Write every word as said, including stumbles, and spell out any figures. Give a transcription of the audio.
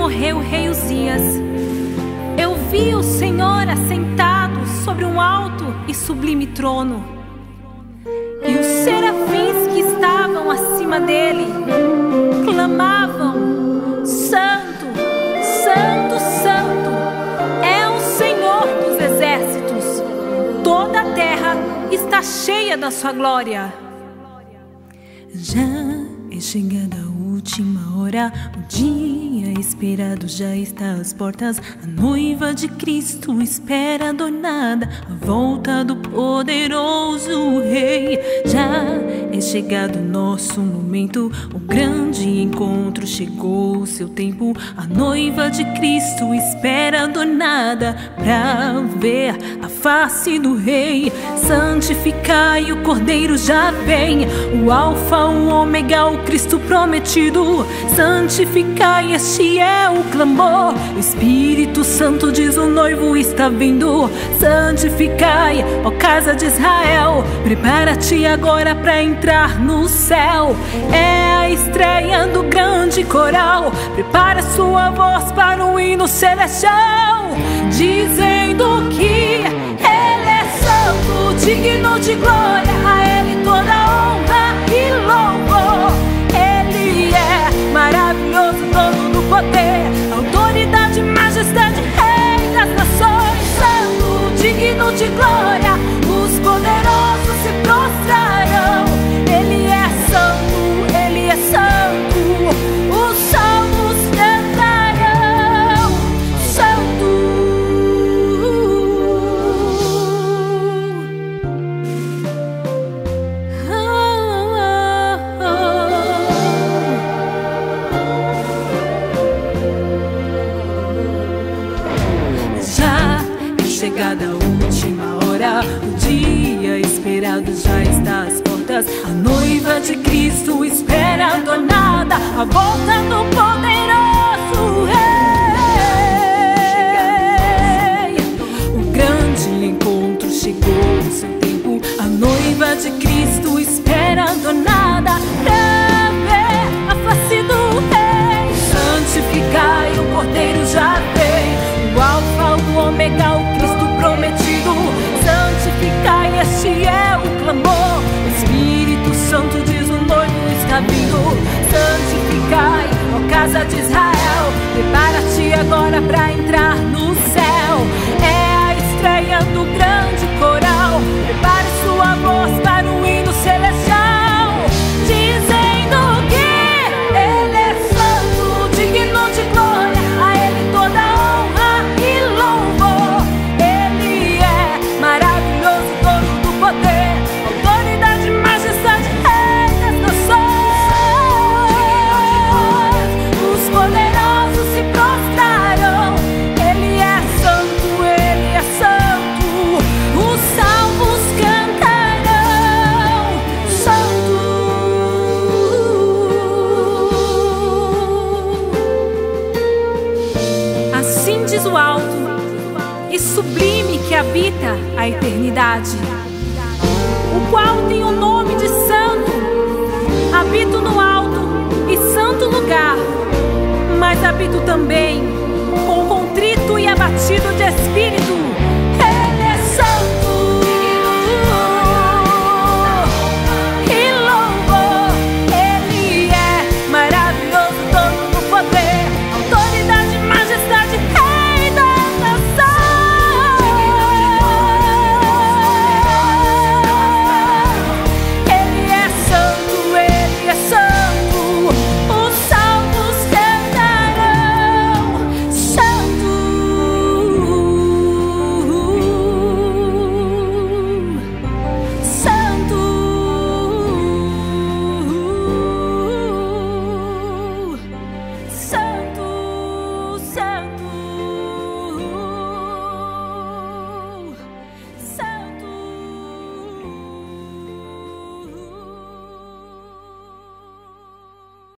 morreu o rei Uzias, eu vi o Senhor assentado sobre um alto e sublime trono, e os serafins que estavam acima dele clamavam: Santo, Santo, Santo é o Senhor dos exércitos, toda a terra está cheia da sua glória. Já é chegada a última hora, o dia esperado já está às portas. A noiva de Cristo espera adornada a volta do poderoso Rei. Já é chegado o nosso momento, o grande encontro chegou o seu tempo. A noiva de Cristo espera adornada pra ver a face do Rei. Santificai, o Cordeiro já vem, o Alfa, o Ômega, o Cristo prometido. Santificai, este é o clamor. O Espírito Santo diz: o noivo está vindo. Santificai, ó casa de Israel, prepara-te agora para entrar no céu. É a estreia do grande coral, prepara sua voz para um hino celestial, dizendo que Ele é santo, digno de glória, a Ele toda honra e louvor. Ele é maravilhoso, dono do poder, autoridade, majestade, Rei das nações. Santo, digno de glória, os poderosos se prostrarão. Ele é santo, Ele é santo, os salvos cantarão. Santo. Já é chegada a última hora, o dia esperado já está às portas. A noiva de Cristo espera adornada a volta do poderoso Rei. O grande encontro chegou no seu tempo. A noiva de Cristo espera adornada pra ver a face do Rei. Santificai, o Cordeiro já vem, o Alfa, o Ômega, o Cristo prometido. Santificai, este é o clamor. O Espírito Santo diz: o noivo está vindo. Santificai, ó casa de Israel, prepara-te agora para entrar no céu. É a estreia do grande coral, prepare sua voz para um hino celestial, dizendo que Ele é santo, digno de glória, a Ele toda honra e louvor. Ele é maravilhoso, dono do poder, autoridade, majestade, Rei das nações. Os poderosos se prostrarão. Ele é santo, Ele é santo, os salvos cantarão. Santo. Assim diz o alto e sublime que habita a eternidade, o qual tem o nome de santo. Habito no alto e santo lugar, mas habito também